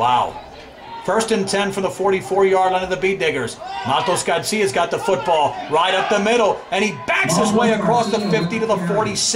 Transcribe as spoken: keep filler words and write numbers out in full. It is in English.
Wow. First and ten from the forty-four yard line of the Beat Diggers. Maltos-Garcia's got the football right up the middle, and he backs his way across the fifty to the forty-six.